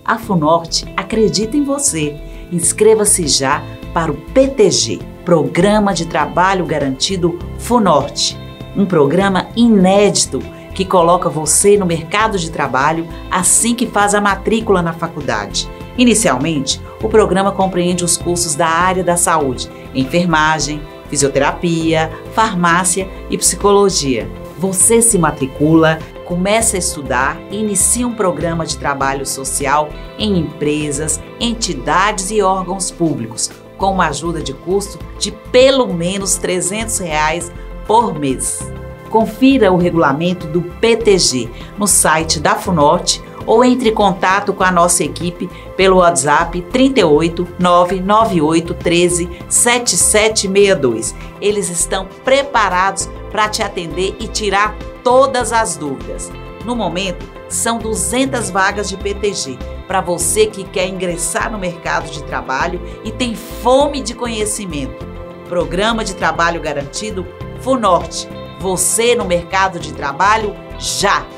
A Funorte acredita em você. Inscreva-se já para o PTG, Programa de Trabalho Garantido Funorte. Um programa inédito que coloca você no mercado de trabalho assim que faz a matrícula na faculdade. Inicialmente, o programa compreende os cursos da área da saúde, enfermagem, fisioterapia, farmácia e psicologia. Você se matricula, começa a estudar e inicia um programa de trabalho social em empresas, entidades e órgãos públicos, com uma ajuda de custo de pelo menos R$ 300 por mês. Confira o regulamento do PTG no site da Funorte ou entre em contato com a nossa equipe pelo WhatsApp 38 998 13 7762. Eles estão preparados para te atender e tirar todas as dúvidas. No momento, são 200 vagas de PTG para você que quer ingressar no mercado de trabalho e tem fome de conhecimento. Programa de Trabalho Garantido Funorte. Você no mercado de trabalho já!